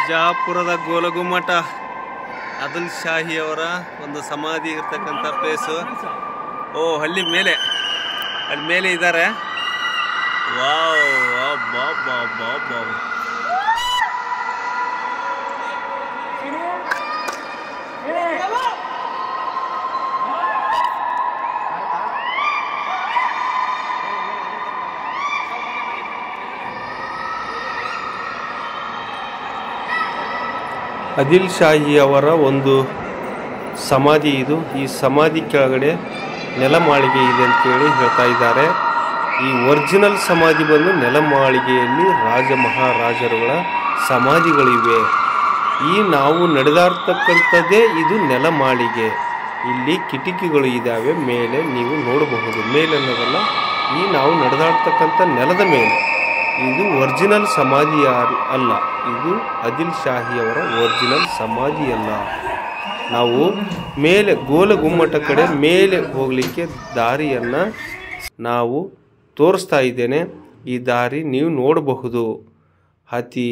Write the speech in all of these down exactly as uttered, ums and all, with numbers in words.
ಬಿಜಾಪುರದ ಗೋಲಗುಮ್ಮಟ ಆದಿಲ್ ಶಾಹಿ ಅವರ ಒಂದು ಸಮಾಧಿ ಇರ್ತಕ್ಕಂಥ ಪ್ಲೇಸು. ಓ ಅಲ್ಲಿ ಮೇಲೆ ಅಲ್ಲಿ ಮೇಲೆ ಇದ್ದಾರೆ. ವಾವ್ ಬಾ ಬಾ ಬಾ ಬಾ ಆದಿಲ್ ಶಾಹಿ ಅವರ ಒಂದು ಸಮಾಧಿ ಇದು. ಈ ಸಮಾಧಿ ಕೆಳಗಡೆ ನೆಲಮಾಳಿಗೆ ಇದೆ ಅಂತೇಳಿ ಹೇಳ್ತಾ ಇದ್ದಾರೆ. ಈ ಒರಿಜಿನಲ್ ಸಮಾಧಿ ಬಂದು ನೆಲಮಾಳಿಗೆಯಲ್ಲಿ ರಾಜ ಮಹಾರಾಜರುಗಳ ಸಮಾಧಿಗಳಿವೆ. ಈ ನಾವು ನಡೆದಾಡ್ತಕ್ಕಂಥದ್ದೇ ಇದು ನೆಲಮಾಳಿಗೆ. ಇಲ್ಲಿ ಕಿಟಕಿಗಳು ಇದ್ದಾವೆ. ಮೇಲೆ ನೀವು ನೋಡಬಹುದು. ಮೇಲೆ ಅನ್ನೋದಲ್ಲ, ಈ ನಾವು ನಡೆದಾಡ್ತಕ್ಕಂಥ ನೆಲದ ಮೇಲೆ. ಇದು ಒರಿಜಿನಲ್ ಸಮಾಧಿ ಅಲ್ಲ. ಇದು ಆದಿಲ್ ಶಾಹಿ ಅವರ ಒರಿಜಿನಲ್ ಸಮಾಧಿ ಅಲ್ಲ. ನಾವು ಮೇಲೆ ಗೋಲಗುಮ್ಮಟ ಕಡೆ ಮೇಲೆ ಹೋಗಲಿಕ್ಕೆ ದಾರಿಯನ್ನು ನಾವು ತೋರಿಸ್ತಾ ಇದ್ದೇನೆ. ಈ ದಾರಿ ನೀವು ನೋಡಬಹುದು. ಅತಿ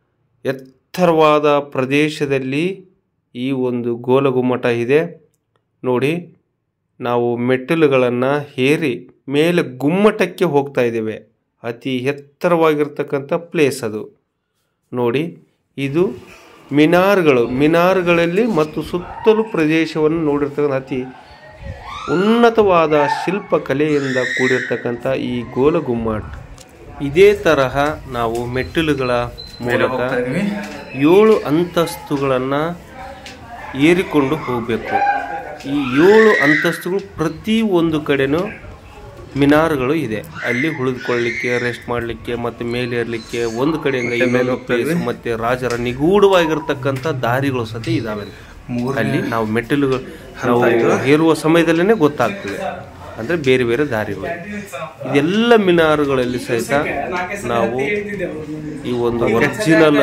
ಎತ್ತರವಾದ ಪ್ರದೇಶದಲ್ಲಿ ಈ ಒಂದು ಗೋಲಗುಮ್ಮಟ ಇದೆ ನೋಡಿ. ನಾವು ಮೆಟ್ಟಿಲುಗಳನ್ನು ಏರಿ ಮೇಲೆ ಗುಮ್ಮಟಕ್ಕೆ ಹೋಗ್ತಾ ಇದ್ದೇವೆ. ಅತಿ ಎತ್ತರವಾಗಿರ್ತಕ್ಕಂಥ ಪ್ಲೇಸ್ ಅದು ನೋಡಿ. ಇದು ಮಿನಾರ್ಗಳು. ಮಿನಾರ್ಗಳಲ್ಲಿ ಮತ್ತು ಸುತ್ತಲೂ ಪ್ರದೇಶವನ್ನು ನೋಡಿರ್ತಕ್ಕಂಥ ಅತಿ ಉನ್ನತವಾದ ಶಿಲ್ಪಕಲೆಯಿಂದ ಕೂಡಿರ್ತಕ್ಕಂಥ ಈ ಗೋಲಗುಮ್ಮಟ. ಇದೇ ತರಹ ನಾವು ಮೆಟ್ಟಿಲುಗಳ ಮೂಲಕ ಏಳು ಅಂತಸ್ತುಗಳನ್ನು ಏರಿಕೊಂಡು ಹೋಗಬೇಕು. ಈ ಏಳು ಅಂತಸ್ತುಗಳು ಪ್ರತಿ ಒಂದು ಕಡೆನೂ ಮಿನಾರ್ಗಳು ಇದೆ. ಅಲ್ಲಿ ಉಳಿದುಕೊಳ್ಳಲಿಕ್ಕೆ, ರೆಸ್ಟ್ ಮಾಡಲಿಕ್ಕೆ ಮತ್ತು ಮೇಲೇರಲಿಕ್ಕೆ ಒಂದು ಕಡೆಯಿಂದ ಇನ್ನೊಂದು ಪ್ಲೇಸ್ ಮತ್ತು ರಾಜರ ನಿಗೂಢವಾಗಿರ್ತಕ್ಕಂಥ ದಾರಿಗಳು ಸತಿ ಇದ್ದಾವೆ. ಅಲ್ಲಿ ನಾವು ಮೆಟ್ಟಿಲುಗಳು ನಾವು ಏರುವ ಸಮಯದಲ್ಲೇ ಗೊತ್ತಾಗ್ತದೆ, ಅಂದರೆ ಬೇರೆ ಬೇರೆ ದಾರಿಗಳು. ಇದೆಲ್ಲ ಮಿನಾರುಗಳಲ್ಲಿ ಸಹಿತ ನಾವು ಈ ಒಂದು ಒರಿಜಿನಲ್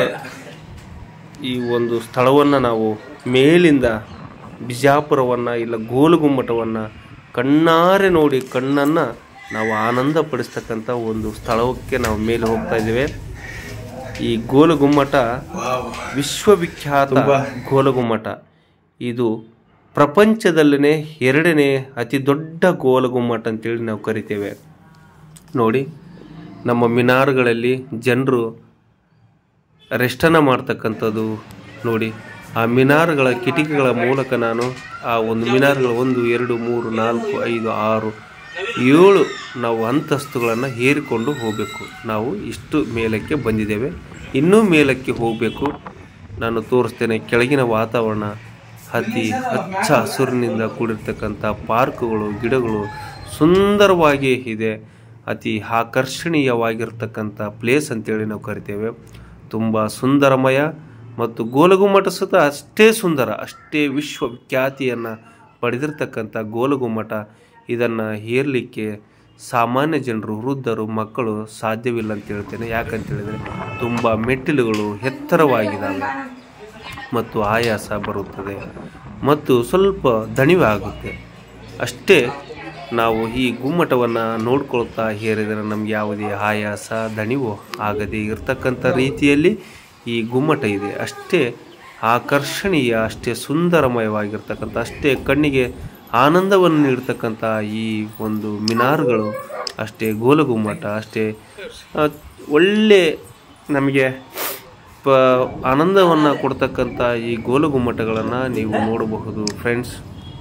ಈ ಒಂದು ಸ್ಥಳವನ್ನು ನಾವು ಮೇಲಿಂದ ಬಿಜಾಪುರವನ್ನು ಇಲ್ಲ ಗೋಲಗುಮ್ಮಟವನ್ನು ಕಣ್ಣಾರೆ ನೋಡಿ ಕಣ್ಣನ್ನು ನಾವು ಆನಂದ ಪಡಿಸ್ತಕ್ಕಂಥ ಒಂದು ಸ್ಥಳಕ್ಕೆ ನಾವು ಮೇಲೆ ಹೋಗ್ತಾ ಇದ್ದೇವೆ. ಈ ಗೋಲಗುಮ್ಮಟ ವಿಶ್ವವಿಖ್ಯಾತ ಗೋಲಗುಮ್ಮಟ. ಇದು ಪ್ರಪಂಚದಲ್ಲೇ ಎರಡನೇ ಅತಿ ದೊಡ್ಡ ಗೋಲಗುಮ್ಮಟ ಅಂತೇಳಿ ನಾವು ಕರಿತೇವೆ ನೋಡಿ. ನಮ್ಮ ಮಿನಾರ್ಗಳಲ್ಲಿ ಜನರು ರೆಸ್ಟನ್ನು ಮಾಡ್ತಕ್ಕಂಥದ್ದು ನೋಡಿ. ಆ ಮಿನಾರ್ಗಳ ಕಿಟಕಿಗಳ ಮೂಲಕ ನಾನು ಆ ಒಂದು ಮಿನಾರ್ಗಳು ಒಂದು ಎರಡು ಮೂರು ನಾಲ್ಕು ಐದು ಆರು ಏಳು ನಾವು ಅಂತಸ್ತುಗಳನ್ನು ಏರಿಕೊಂಡು ಹೋಗಬೇಕು. ನಾವು ಇಷ್ಟು ಮೇಲಕ್ಕೆ ಬಂದಿದ್ದೇವೆ. ಇನ್ನೂ ಮೇಲಕ್ಕೆ ಹೋಗಬೇಕು. ನಾನು ತೋರಿಸ್ತೇನೆ. ಕೆಳಗಿನ ವಾತಾವರಣ ಅತಿ ಹಚ್ಚ ಹಸುರಿನಿಂದ ಕೂಡಿರ್ತಕ್ಕಂಥ ಪಾರ್ಕ್ಗಳು, ಗಿಡಗಳು ಸುಂದರವಾಗಿ ಇದೆ. ಅತಿ ಆಕರ್ಷಣೀಯವಾಗಿರ್ತಕ್ಕಂಥ ಪ್ಲೇಸ್ ಅಂತೇಳಿ ನಾವು ಕರಿತೇವೆ. ತುಂಬ ಸುಂದರಮಯ ಮತ್ತು ಗೋಲಗುಮ್ಮಟ ಸುತ್ತ ಅಷ್ಟೇ ಸುಂದರ, ಅಷ್ಟೇ ವಿಶ್ವಖ್ಯಾತಿಯನ್ನು ಪಡೆದಿರ್ತಕ್ಕಂಥ ಗೋಲಗುಮ್ಮಟ. ಇದನ್ನು ಏರಲಿಕ್ಕೆ ಸಾಮಾನ್ಯ ಜನರು, ವೃದ್ಧರು, ಮಕ್ಕಳು ಸಾಧ್ಯವಿಲ್ಲ ಅಂತ ಹೇಳ್ತೇನೆ. ಯಾಕಂತ ಹೇಳಿದರೆ ತುಂಬ ಮೆಟ್ಟಿಲುಗಳು ಎತ್ತರವಾಗಿದ್ದಾವೆ ಮತ್ತು ಆಯಾಸ ಬರುತ್ತದೆ ಮತ್ತು ಸ್ವಲ್ಪ ದಣಿವೆ ಆಗುತ್ತೆ. ಅಷ್ಟೇ ನಾವು ಈ ಗುಮ್ಮಟವನ್ನು ನೋಡ್ಕೊಳ್ತಾ ಏರಿದರೆ ನಮಗೆ ಯಾವುದೇ ಆಯಾಸ ದಣಿವು ಆಗದೆ ಇರತಕ್ಕಂಥ ರೀತಿಯಲ್ಲಿ ಈ ಗುಮ್ಮಟ ಇದೆ. ಅಷ್ಟೇ ಆಕರ್ಷಣೀಯ, ಅಷ್ಟೇ ಸುಂದರಮಯವಾಗಿರ್ತಕ್ಕಂಥ, ಅಷ್ಟೇ ಕಣ್ಣಿಗೆ ಆನಂದವನ್ನು ನೀಡ್ತಕ್ಕಂಥ ಈ ಒಂದು ಮಿನಾರ್ಗಳು, ಅಷ್ಟೇ ಗೋಲಗುಮ್ಮಟ, ಅಷ್ಟೇ ಒಳ್ಳೆ ನಮಗೆ ಪ ಆನಂದವನ್ನು ಕೊಡ್ತಕ್ಕಂಥ ಈ ಗೋಲಗುಮ್ಮಟಗಳನ್ನು ನೀವು ನೋಡಬಹುದು ಫ್ರೆಂಡ್ಸ್.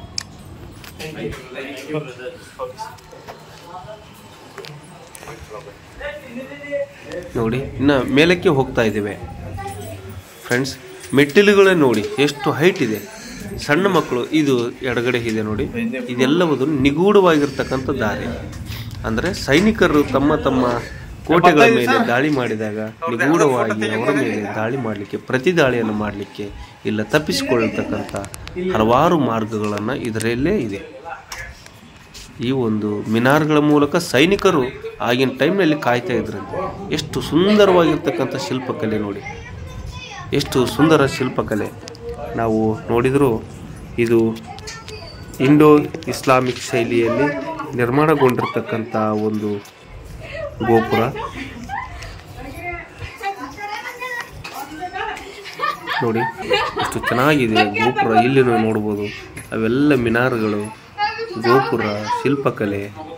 ನೋಡಿ, ಇನ್ನು ಮೇಲಕ್ಕೆ ಹೋಗ್ತಾ ಇದ್ದೇವೆ ಫ್ರೆಂಡ್ಸ್. ಮೆಟ್ಟಿಲುಗಳೇ ನೋಡಿ ಎಷ್ಟು ಹೈಟ್ ಇದೆ. ಸಣ್ಣ ಮಕ್ಕಳು, ಇದು ಎಡಗಡೆ ಇದೆ ನೋಡಿ. ಇದೆಲ್ಲವುದು ನಿಗೂಢವಾಗಿರ್ತಕ್ಕಂಥ ದಾರಿ. ಅಂದರೆ ಸೈನಿಕರು ತಮ್ಮ ತಮ್ಮ ಕೋಟೆಗಳ ಮೇಲೆ ದಾಳಿ ಮಾಡಿದಾಗ ನಿಗೂಢವಾಗಿ ಅವರ ಮೇಲೆ ದಾಳಿ ಮಾಡಲಿಕ್ಕೆ, ಪ್ರತಿ ದಾಳಿಯನ್ನು ಮಾಡಲಿಕ್ಕೆ, ಇಲ್ಲ ತಪ್ಪಿಸಿಕೊಳ್ಳತಕ್ಕಂಥ ಹಲವಾರು ಮಾರ್ಗಗಳನ್ನು ಇದರಲ್ಲೇ ಇದೆ. ಈ ಒಂದು ಮಿನಾರ್ಗಳ ಮೂಲಕ ಸೈನಿಕರು ಆಗಿನ ಟೈಮ್ನಲ್ಲಿ ಕಾಯ್ತಾ ಇದ್ರಂತೆ. ಎಷ್ಟು ಸುಂದರವಾಗಿರ್ತಕ್ಕಂಥ ಶಿಲ್ಪಕಲೆ ನೋಡಿ, ಎಷ್ಟು ಸುಂದರ ಶಿಲ್ಪಕಲೆ. ನಾವು ನೋಡಿದರೂ ಇದು ಇಂಡೋ ಇಸ್ಲಾಮಿಕ್ ಶೈಲಿಯಲ್ಲಿ ನಿರ್ಮಾಣಗೊಂಡಿರ್ತಕ್ಕಂಥ ಒಂದು ಗೋಪುರ. ನೋಡಿ ಎಷ್ಟು ಚೆನ್ನಾಗಿದೆ ಗೋಪುರ. ಇಲ್ಲಿ ನೀವು ನೋಡ್ಬೋದು ಅವೆಲ್ಲ ಮಿನಾರ್ಗಳು, ಗೋಪುರ, ಶಿಲ್ಪಕಲೆ.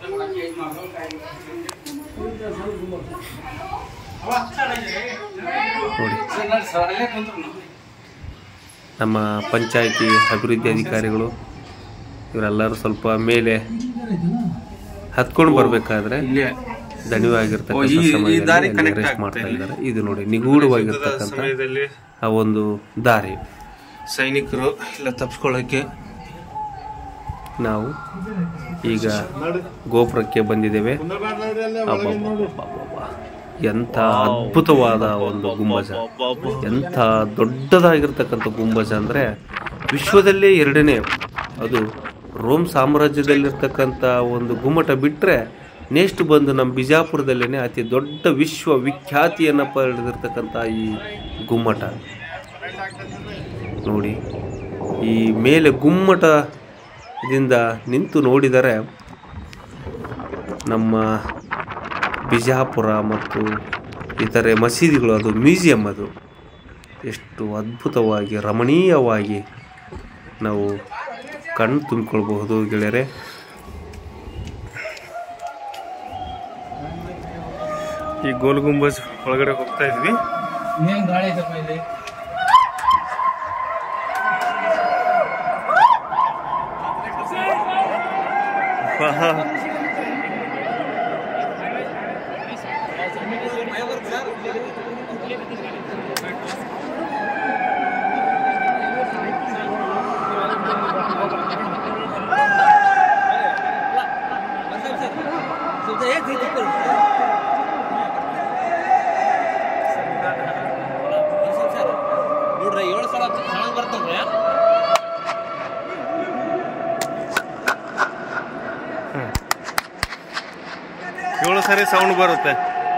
ನೋಡಿ ನಮ್ಮ ಪಂಚಾಯಿತಿ ಅಭಿವೃದ್ಧಿ ಅಧಿಕಾರಿಗಳು ಇವರೆಲ್ಲರೂ ಸ್ವಲ್ಪ ಮೇಲೆ ಹತ್ಕೊಂಡು ಬರ್ಬೇಕಾದ್ರೆ ದಣಿವಾಗಿರ್ತಕ್ಕಂಥ ರೆಸ್ಟ್ ಮಾಡ್ತಾ ಇದ್ದಾರೆ. ಇದು ನೋಡಿ ನಿಗೂಢವಾಗಿರ್ತಕ್ಕಂಥ ಆ ಒಂದು ದಾರಿ. ಸೈನಿಕರು ಇಲ್ಲ ತಪ್ಪಿಸ್ಕೊಳ್ಳೋಕ್ಕೆ ನಾವು ಈಗ ಗೋಪುರಕ್ಕೆ ಬಂದಿದ್ದೇವೆ. ಎಂಥ ಅದ್ಭುತವಾದ ಒಂದು ಗುಂಬಜ, ಎಂಥ ದೊಡ್ಡದಾಗಿರ್ತಕ್ಕಂಥ ಗುಂಬಜ ಅಂದರೆ ವಿಶ್ವದಲ್ಲೇ ಎರಡನೇ. ಅದು ರೋಮ್ ಸಾಮ್ರಾಜ್ಯದಲ್ಲಿರ್ತಕ್ಕಂಥ ಒಂದು ಗುಮ್ಮಟ ಬಿಟ್ಟರೆ ನೆಕ್ಸ್ಟ್ ಬಂದು ನಮ್ಮ ಬಿಜಾಪುರದಲ್ಲೇ ಅತಿ ದೊಡ್ಡ ವಿಶ್ವ ವಿಖ್ಯಾತಿಯನ್ನು ಪಡೆದಿರ್ತಕ್ಕಂಥ ಈ ಗುಮ್ಮಟ ನೋಡಿ. ಈ ಮೇಲೆ ಗುಮ್ಮಟದಿಂದ ನಿಂತು ನೋಡಿದರೆ ನಮ್ಮ ಬಿಜಾಪುರ ಮತ್ತು ಇತರೆ ಮಸೀದಿಗಳು, ಅದು ಮ್ಯೂಸಿಯಂ, ಅದು ಎಷ್ಟು ಅದ್ಭುತವಾಗಿ ರಮಣೀಯವಾಗಿ ನಾವು ಕಣ್ಣು ತುಂಬಿಕೊಳ್ಬಹುದು ಗೆಳೆಯರೆ. ಈ ಗೋಲ್ ಗುಂಬಜ್ ಒಳಗಡೆ ಹೋಗ್ತಾ ಇದ್ವಿ. ಏಳು ಸರಿ ಸೌಂಡ್ ಬರುತ್ತೆ.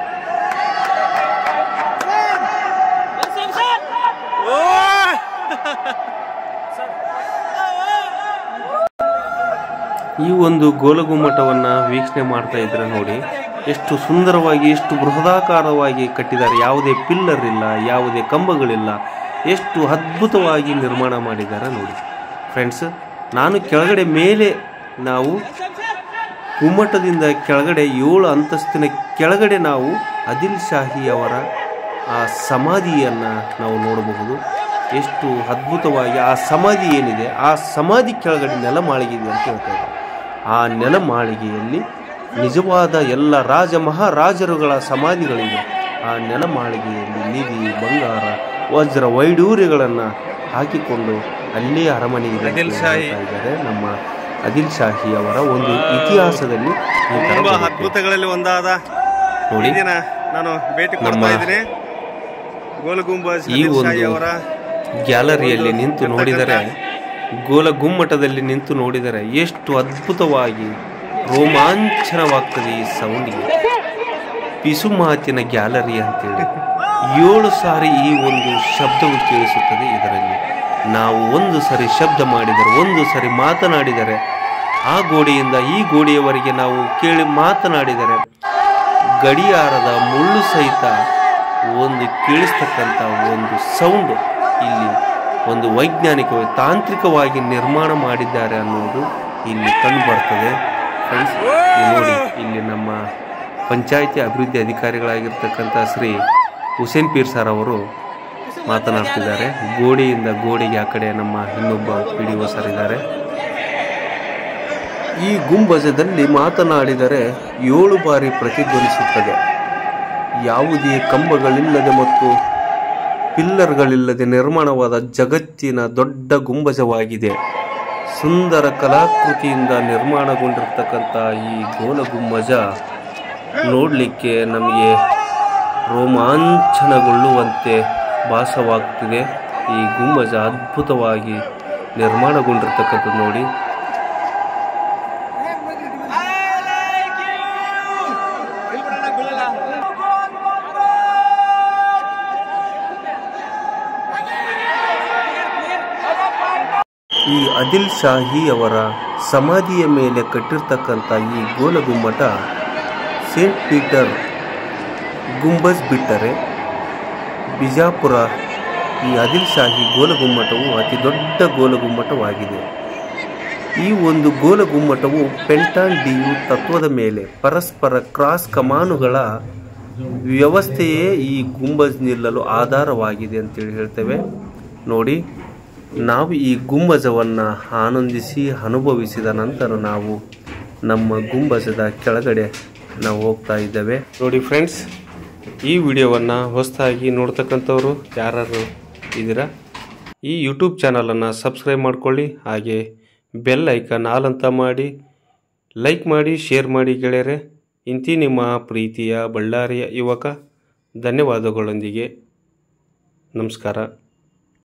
ಈ ಒಂದು ಗೋಲಗುಮ್ಮಟವನ್ನು ವೀಕ್ಷಣೆ ಮಾಡ್ತಾ ಇದ್ರೆ ನೋಡಿ ಎಷ್ಟು ಸುಂದರವಾಗಿ, ಎಷ್ಟು ಬೃಹದಾಕಾರವಾಗಿ ಕಟ್ಟಿದ್ದಾರೆ. ಯಾವುದೇ ಪಿಲ್ಲರ್ ಇಲ್ಲ, ಯಾವುದೇ ಕಂಬಗಳಿಲ್ಲ, ಎಷ್ಟು ಅದ್ಭುತವಾಗಿ ನಿರ್ಮಾಣ ಮಾಡಿದ್ದಾರೆ ನೋಡಿ ಫ್ರೆಂಡ್ಸ್. ನಾನು ಕೆಳಗಡೆ ಮೇಲೆ ನಾವು ಗುಮ್ಮಟದಿಂದ ಕೆಳಗಡೆ ಏಳು ಅಂತಸ್ತಿನ ಕೆಳಗಡೆ ನಾವು ಆದಿಲ್ ಶಾಹಿ ಅವರ ಆ ಸಮಾಧಿಯನ್ನು ನಾವು ನೋಡಬಹುದು. ಎಷ್ಟು ಅದ್ಭುತವಾಗಿ ಆ ಸಮಾಧಿ ಏನಿದೆ, ಆ ಸಮಾಧಿ ಕೆಳಗಡೆ ನೆಲಮಾಳಿಗೆ ಇದೆ ಅಂತ ಹೇಳ್ತಾ ಇದ್ದಾರೆ. ಆ ನೆಲಮಾಳಿಗೆಯಲ್ಲಿ ನಿಜವಾದ ಎಲ್ಲ ರಾಜ ಮಹಾರಾಜರುಗಳ ಸಮಾಧಿಗಳಿವೆ. ಆ ನೆಲಮಾಳಿಗೆಯಲ್ಲಿ ನಿಧಿ, ಬಂಗಾರ, ವಜ್ರ, ವೈಡೂರ್ಯಗಳನ್ನು ಹಾಕಿಕೊಂಡು ಅಲ್ಲೇ ಅರಮನೆ ಇದೆ ಇದ್ದಾರೆ. ನಮ್ಮ ಆದಿಲ್ ಶಾಹಿ ಅವರ ಒಂದು ಇತಿಹಾಸದಲ್ಲಿ ಅದ್ಭುತಗಳಲ್ಲಿ ಒಂದಾದ ನೋಡಿ ನಾನು ಭೇಟಿ ಕೊಡ್ತಾ ಇದ್ದೀನಿ. ಗೋಲ್ ಗುಂಬಜ್ ಈ ಒಂದು ಗ್ಯಾಲರಿಯಲ್ಲಿ ನಿಂತು ನೋಡಿದರೆ, ಗೋಲ ಗುಮ್ಮಟದಲ್ಲಿ ನಿಂತು ನೋಡಿದರೆ ಎಷ್ಟು ಅದ್ಭುತವಾಗಿ ರೋಮಾಂಚನವಾಗ್ತದೆ ಈ ಸೌಂಡಿಗೆ. ಪಿಸು ಮಾತಿನ ಗ್ಯಾಲರಿ ಅಂತೇಳಿ ಏಳು ಸಾರಿ ಈ ಒಂದು ಶಬ್ದವು ಕೇಳಿಸುತ್ತದೆ. ಇದರಲ್ಲಿ ನಾವು ಒಂದು ಸರಿ ಶಬ್ದ ಮಾಡಿದರೆ, ಒಂದು ಸರಿ ಮಾತನಾಡಿದರೆ, ಆ ಗೋಡೆಯಿಂದ ಈ ಗೋಡೆಯವರೆಗೆ ನಾವು ಕೇಳಿ ಮಾತನಾಡಿದರೆ ಗಡಿಯಾರದ ಮುಳ್ಳು ಸಹಿತ ಒಂದು ಕೇಳಿಸ್ತಕ್ಕಂಥ ಒಂದು ಸೌಂಡ್ ಇಲ್ಲಿ ಒಂದು ವೈಜ್ಞಾನಿಕವಾಗಿ ತಾಂತ್ರಿಕವಾಗಿ ನಿರ್ಮಾಣ ಮಾಡಿದ್ದಾರೆ ಅನ್ನೋದು ಇಲ್ಲಿ ಕಂಡು ಬರ್ತದೆ ಫ್ರೆಂಡ್ಸ್. ನೋಡಿ ಇಲ್ಲಿ ನಮ್ಮ ಪಂಚಾಯಿತಿ ಅಭಿವೃದ್ಧಿ ಅಧಿಕಾರಿಗಳಾಗಿರ್ತಕ್ಕಂಥ ಶ್ರೀ ಹುಸೇನ್ ಪೀರ್ ಸರ್ ಅವರು ಮಾತನಾಡ್ತಿದ್ದಾರೆ. ಗೋಡೆಯಿಂದ ಗೋಡೆಗೆ ಆ ಕಡೆ ನಮ್ಮ ಇನ್ನೊಬ್ಬ ಪಿ ಡಿ ಒ ಸರ್ ಇದ್ದಾರೆ. ಈ ಗುಂಬಜದಲ್ಲಿ ಮಾತನಾಡಿದರೆ ಏಳು ಬಾರಿ ಪ್ರತಿಧ್ವನಿಸುತ್ತದೆ. ಯಾವುದೇ ಕಂಬಗಳಿಲ್ಲದೆ ಮತ್ತು ಪಿಲ್ಲರ್ಗಳಿಲ್ಲದೆ ನಿರ್ಮಾಣವಾದ ಜಗತ್ತಿನ ದೊಡ್ಡ ಗುಂಬಜವಾಗಿದೆ. ಸುಂದರ ಕಲಾಕೃತಿಯಿಂದ ನಿರ್ಮಾಣಗೊಂಡಿರ್ತಕ್ಕಂಥ ಈ ಗೋಲ ಗುಂಬಜ ನೋಡಲಿಕ್ಕೆ ನಮಗೆ ರೋಮಾಂಚನಗೊಳ್ಳುವಂತೆ ಭಾಸವಾಗ್ತಿದೆ. ಈ ಗುಂಬಜ ಅದ್ಭುತವಾಗಿ ನಿರ್ಮಾಣಗೊಂಡಿರ್ತಕ್ಕಂಥದ್ದು ನೋಡಿ. ಈ ಆದಿಲ್ ಶಾಹಿ ಅವರ ಸಮಾಧಿಯ ಮೇಲೆ ಕಟ್ಟಿರ್ತಕ್ಕಂಥ ಈ ಗೋಲ ಗುಮ್ಮಟ ಸೇಂಟ್ ಪೀಟರ್ ಗುಂಬಜ್ ಬಿಟ್ಟರೆ ಬಿಜಾಪುರ ಈ ಆದಿಲ್ ಶಾಹಿ ಗೋಲಗುಮ್ಮಟವು ಅತಿ ದೊಡ್ಡ ಗೋಲಗುಮ್ಮಟವಾಗಿದೆ. ಈ ಒಂದು ಗೋಲಗುಮ್ಮಟವು ಪೆಂಟಾನ್ ಡಿಯು ತತ್ವದ ಮೇಲೆ ಪರಸ್ಪರ ಕ್ರಾಸ್ ಕಮಾನುಗಳ ವ್ಯವಸ್ಥೆಯೇ ಈ ಗುಂಬಜ್ ನಿಲ್ಲಲು ಆಧಾರವಾಗಿದೆ ಅಂತೇಳಿ ಹೇಳ್ತೇವೆ. ನೋಡಿ, ನಾವು ಈ ಗುಂಬಜವನ್ನು ಆನಂದಿಸಿ ಅನುಭವಿಸಿದ ನಂತರ ನಾವು ನಮ್ಮ ಗುಂಬಜದ ಕೆಳಗಡೆ ನಾವು ಹೋಗ್ತಾ ಇದ್ದೇವೆ. ನೋಡಿ ಫ್ರೆಂಡ್ಸ್, ಈ ವಿಡಿಯೋವನ್ನು ಹೊಸದಾಗಿ ನೋಡ್ತಕ್ಕಂಥವ್ರು ಯಾರು ಇದ್ದೀರಾ, ಈ ಯೂಟ್ಯೂಬ್ ಚಾನಲನ್ನು ಸಬ್ಸ್ಕ್ರೈಬ್ ಮಾಡ್ಕೊಳ್ಳಿ. ಹಾಗೆ ಬೆಲ್ ಐಕನ್ ಆಲ್ ಅಂತ ಮಾಡಿ ಲೈಕ್ ಮಾಡಿ ಶೇರ್ ಮಾಡಿ ಗೆಳೆಯರೆ. ಇಂತಿ ನಿಮ್ಮ ಪ್ರೀತಿಯ ಬಳ್ಳಾರಿಯ ಯುವಕ. ಧನ್ಯವಾದಗಳೊಂದಿಗೆ ನಮಸ್ಕಾರ.